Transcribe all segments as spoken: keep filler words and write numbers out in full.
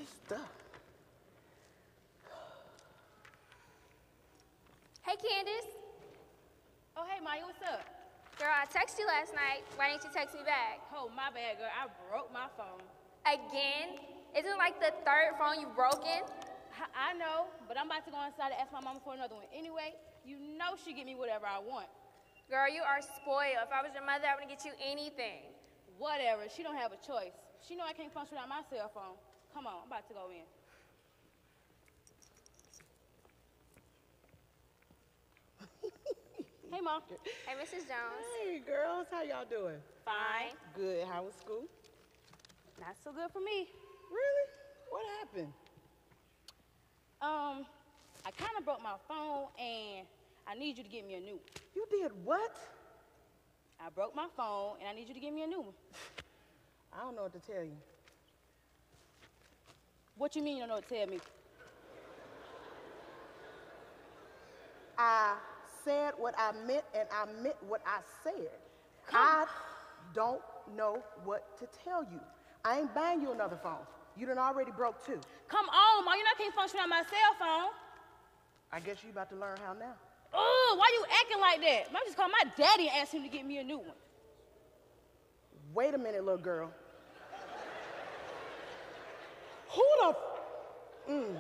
this stuff? Hey, Candace. Oh, hey, Maya, what's up? Girl, I texted you last night. Why didn't you text me back? Oh, my bad, girl. I broke my phone. Again? Isn't it like the third phone you've broken? I, I know, but I'm about to go inside and ask my mama for another one. Anyway, you know she get me whatever I want. Girl, you are spoiled. If I was your mother, I wouldn't get you anything. Whatever. She don't have a choice. She know I can't function without my cell phone. Come on, I'm about to go in. Hey, Mom. Hey, Missus Jones. Hey, girls. How y'all doing? Fine. Good. How was school? Not so good for me. Really? What happened? Um, I kind of broke my phone, and I need you to get me a new one. You did what? I broke my phone, and I need you to get me a new one. I don't know what to tell you. What you mean you don't know what to tell me? I said what I meant, and I meant what I said. Come. I don't know what to tell you. I ain't buying you another phone. You done already broke two. Come on, Mom. You know I can't function on my cell phone. I guess you about to learn how now. Oh, why you acting like that? Mom just called my daddy and asked him to get me a new one. Wait a minute, little girl. Who the f- mm.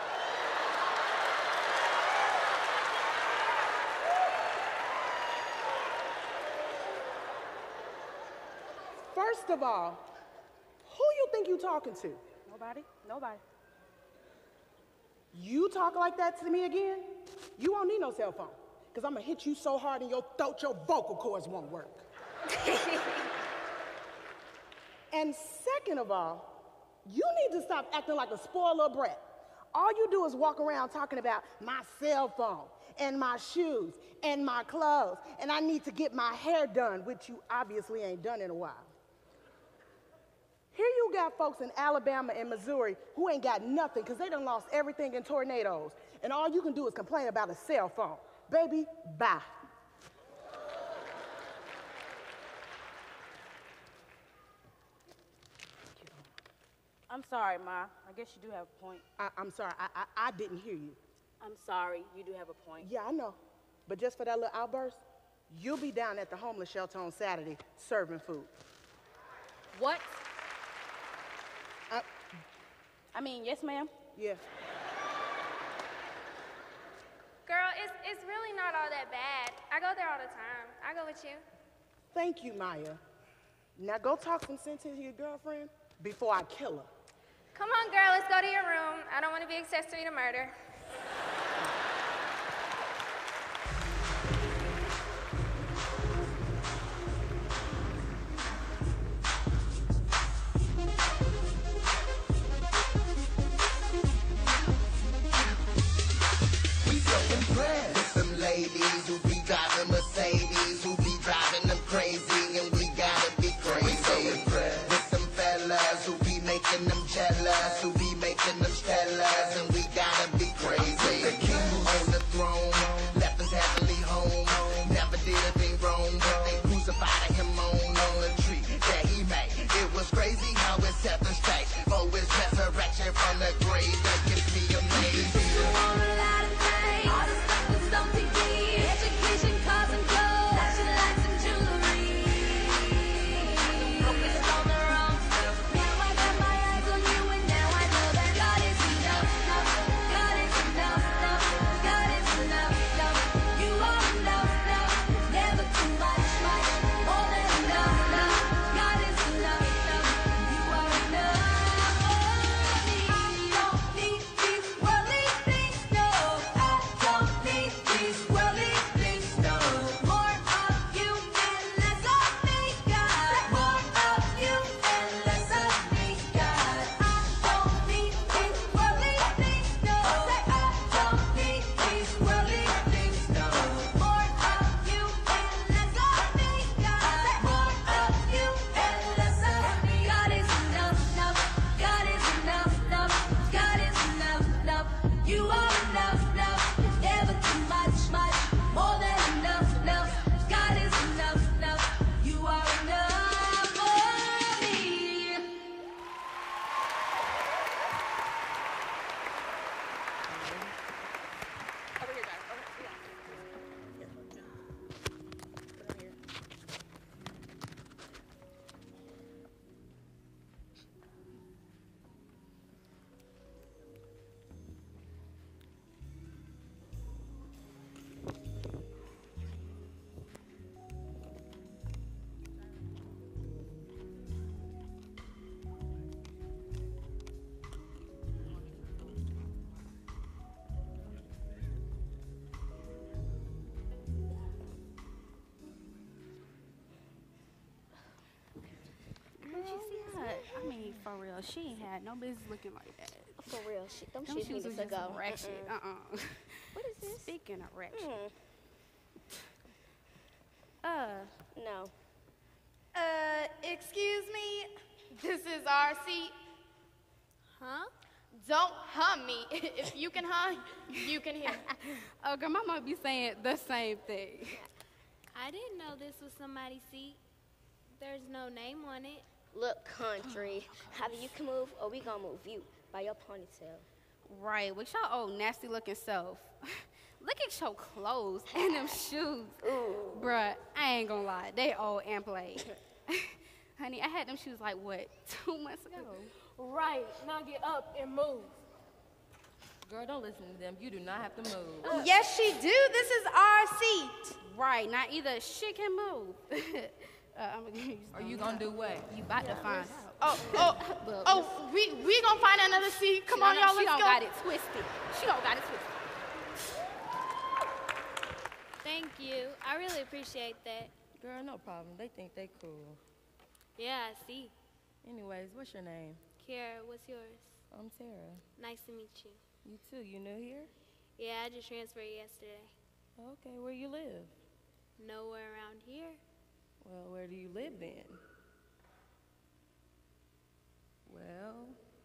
First of all, who you think you talking to? Nobody? Nobody. You talk like that to me again, you won't need no cell phone. Because I'm going to hit you so hard in your throat, your vocal cords won't work. And second of all, you need to stop acting like a spoiled little brat. All you do is walk around talking about my cell phone and my shoes and my clothes, and I need to get my hair done, which you obviously ain't done in a while. Here you got folks in Alabama and Missouri who ain't got nothing because they done lost everything in tornadoes, and all you can do is complain about a cell phone. Baby, bye. I'm sorry, Ma. I guess you do have a point. I, I'm sorry, I, I, I didn't hear you. I'm sorry. You do have a point. Yeah, I know. But just for that little outburst, you'll be down at the homeless shelter on Saturday serving food. What? Uh, I mean, yes, ma'am. yeah. Girl, it's, it's really not all that bad. I go there all the time. I go with you. Thank you, Maya. Now go talk some sense into your girlfriend before I kill her. Come on, girl, let's go to your room. I don't want to be accessory to murder. With some ladies who be driving Mercedes, who be driving them crazy, and we gotta be crazy. We so impressed with some fellas who be making them jealous, who be making them stellas, and we gotta be crazy. The king on the throne, left us happily home, never did a thing wrong, but they crucified him on, on the tree that he made. It was crazy how it set the stage for his resurrection from the grave. That can be amazing. Education, cars and clothes, flashing lights and jewelry. Focused on the wrong stuff. Now I got my eyes on you, and now I know that God is enough. God is enough. God is enough. You are enough. Never too much. More than enough. God is enough. You are enough. I don't need for real. She ain't had no business looking like that. For real, she, them, Them shoes shoes needed was to just go. ratchet. Mm-mm. Uh-uh. What is this? Speaking of ratchet. Mm, Uh, no. Uh, excuse me. This is our seat. huh? Don't hum me. If you can hum, you can hear. Oh, girl, my mom be saying the same thing. I didn't know this was somebody's seat. There's no name on it. Look, country. Either you can move or we gonna move you by your ponytail. Right, with your old nasty looking self. Look at your clothes and them shoes. Ooh. Bruh, I ain't gonna lie, they old and played. Honey, I had them shoes like, what, two months ago? Right, now get up and move. Girl, don't listen to them. You do not have to move. Yes, she do. This is our seat. Right, now either she can move. uh, I'm gonna use Are you gonna do what? You about to find out. Oh, oh, Look, oh, we we gonna find another seat. Come she on, don't- y'all, She let's don't go. got it twisted. She don't got it twisted. Thank you. I really appreciate that. Girl, no problem. They think they cool. Yeah, I see. Anyways, what's your name? Kiara, what's yours? I'm Tara. Nice to meet you. You too. You new here? Yeah, I just transferred yesterday. Okay, where you live? Nowhere around here. Well, where do you live then? Well,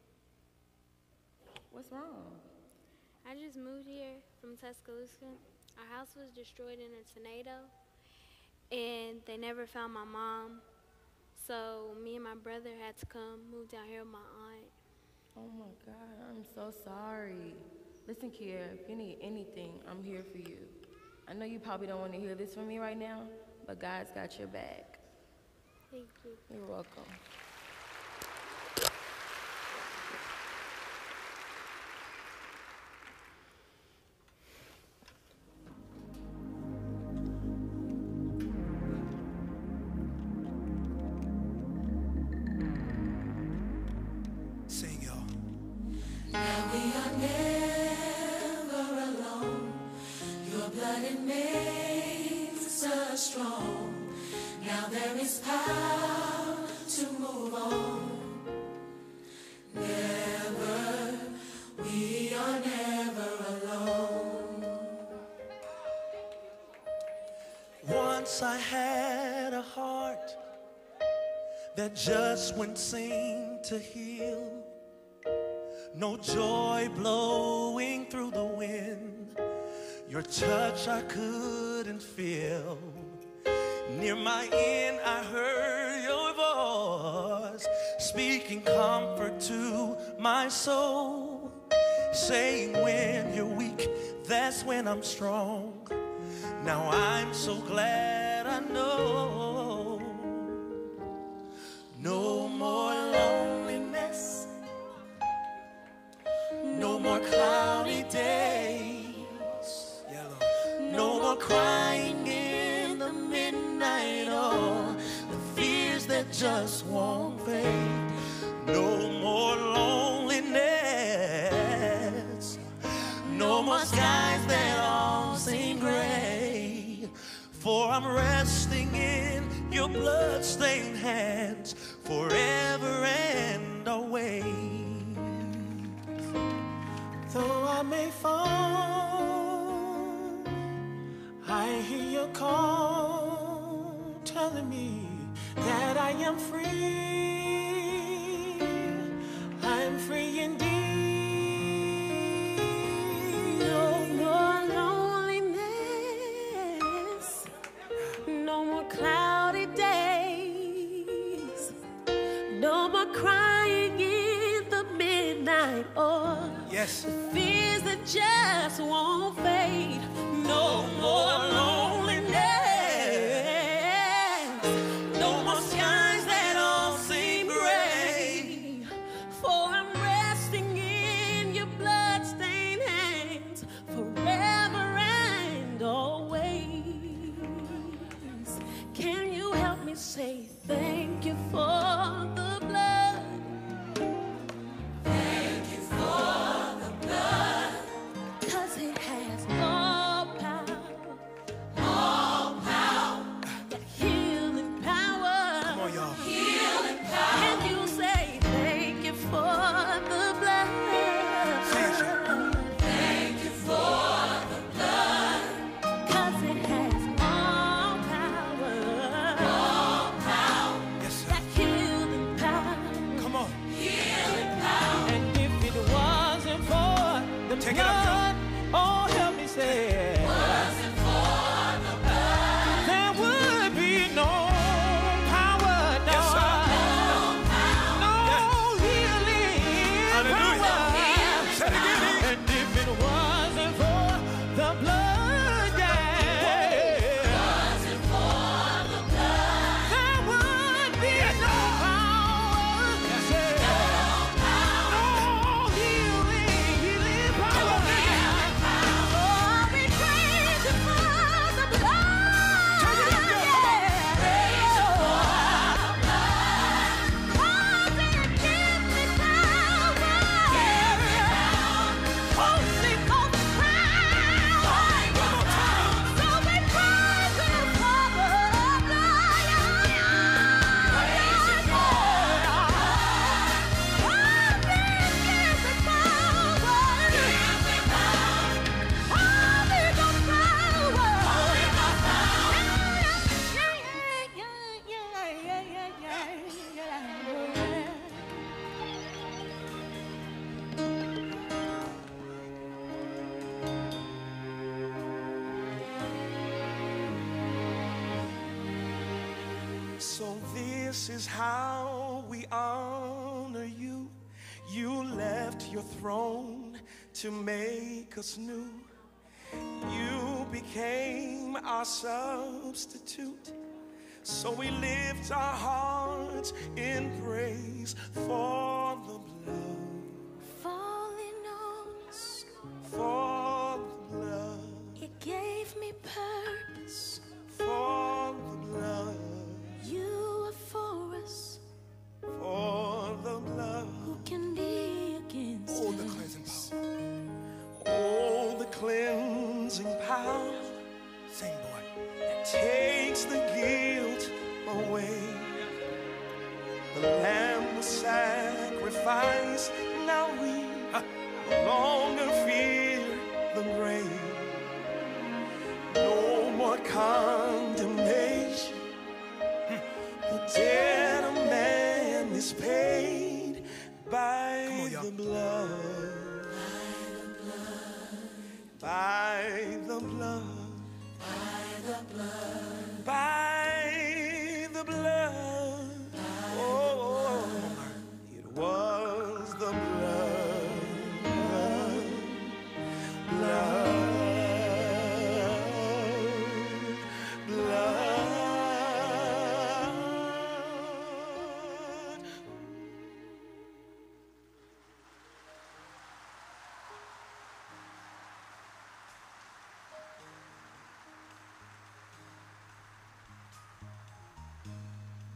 what's wrong? I just moved here from Tuscaloosa. Our house was destroyed in a tornado, and they never found my mom. So me and my brother had to come move down here with my aunt. Oh my God, I'm so sorry. Listen, Kiara, if you need anything, I'm here for you. I know you probably don't want to hear this from me right now, but God's got your back. Thank you. You're welcome. Sing, y'all. Now we are never alone. Your blood, it makes us strong. Now there is power to move on. Never, we are never alone. Once I had a heart that just wouldn't seem to heal. No joy blowing through the wind. Your touch I couldn't feel. Near my end I heard your voice, speaking comfort to my soul, saying when you're weak, that's when I'm strong. Now I'm so glad I know. No more loneliness, no more cloudy days, no more crying in the midnight, or the fears that just won't fade. No more loneliness, no more skies that all seem gray, for I'm resting in your blood-stained hands forever and always. Though I may fall, I hear your call telling me that I am free. I'm free indeed. No more loneliness, no more cloudy days, no more crying in the midnight or yes, fears that just won't fade. No more loneliness, no more skies that all seem gray, for I'm resting in your blood-stained hands forever and always. Can you help me say thank you for the blood? Thank you for the blood, 'cause it has all power, all Take it up, blood, oh, help me say it. Wasn't for the blood, there would be no power, no, Yes, sir. no healing Hallelujah. power. Say it again, E. And if it wasn't for the blood, yeah, wasn't for the blood, there would be no power, say, no healing, healing power. Oh, we praise you for the blood. Take it up, y'all. Come on. Praise you for the blood. Oh, it gives me power. Holy Ghost power. So we praise you for the So this is how we honor you. You left your throne to make us new. You became our substitute. So we lift our hearts in praise for the blood, falling on us, for the blood, it gave me purpose. for the blood, You are for us, for the blood. who can be against Oh, the us? cleansing power. Oh, the cleansing power. Sing, boy. That takes the guilt away. The lamb was sacrificed. Now we no longer fear the grave. No more condemnation. The debt of man is paid by the blood. By the blood. By the blood. By the blood. Oh, it was the blood. Blood.